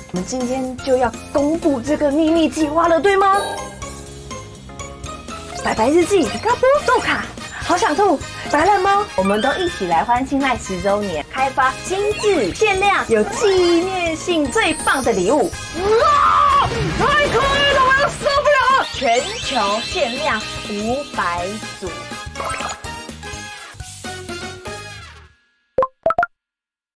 我们今天就要公布这个秘密计划了，对吗？白白日记、嘎波、豆卡、好想吐、白烂猫，我们都一起来欢庆赖10周年，开发精致、限量、有纪念性最棒的礼物。哇，太可以了，我要受不了了！全球限量500组。